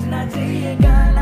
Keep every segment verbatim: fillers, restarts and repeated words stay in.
सुनना चाहिए गाना।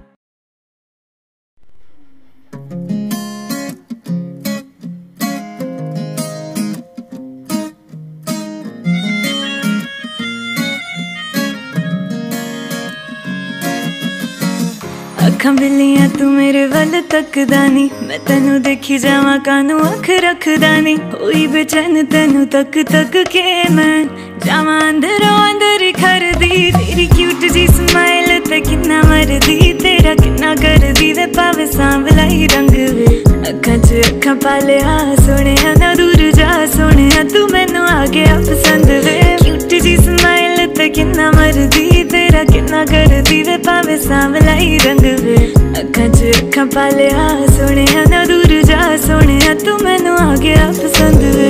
अखां बिल्लियां तू मेरे वल तकदा नी, मैं तेनू देखी जावां कानू अख रखदा नी। होई बेचैन तेनू तक तक के मैं जावां अंदरों अंदर खरदी। तेरी क्यूट जी स्माइल ते किन्ना मरदी, तेरा किन्ना करदी वे पावे सांवला ही रंग वे। अखां च अखां पालिया सोहणिया ना दूर जा सोहणिया, तू मैनू आ गया पसंद वे। क्यूट जी स्माइल ते किन्ना मरदी, तेरा किन्ना करदी वे पावे सांवला ही रंग वे। अखां च अखां पालिया सोहणिया ना दूर जा सोहणिया, तू मैनू आ गया पसंद वे।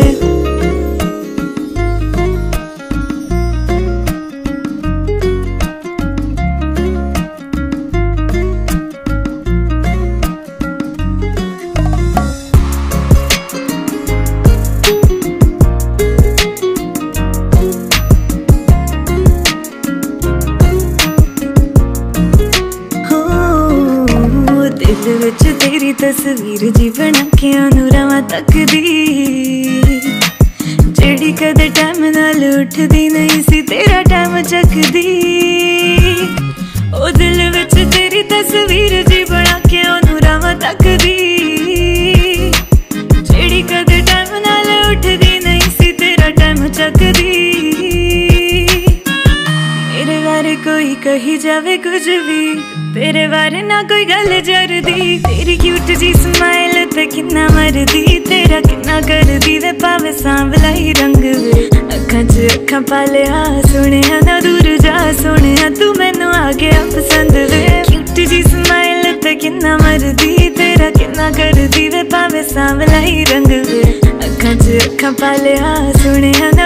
दिल विच तेरी तस्वीर जी बना के ओनू रवां तकदी, जेड़ी कदे टाइम नाल उठदी नहीं सी तेरा टाइम चकदी। ओ दिल विच तेरी तस्वीर जी बना के ओनू रवां तकदी, जेड़ी कदे टाइम नाल उठदी नहीं सी तेरा टाइम चकदी। मेरे बारे कोई कही जावे कुछ भी, तेरे बारे ना कोई गल जरदी। तेरी क्यूट जी स्माइल ते किन्ना मरदी, तेरा किन्ना करदी वे पावे सांवला ही रंग वे। अखां च अखां पालिया सोहणिया ना दूर जा सोहणिया, तू मैनू आ गया पसंद वे। क्यूट जी स्माइल ते किन्ना मरदी, तेरा किन्ना करदी वे पावे सांवला ही रंग वे। अखां च अखां पालिया सोहणिया ना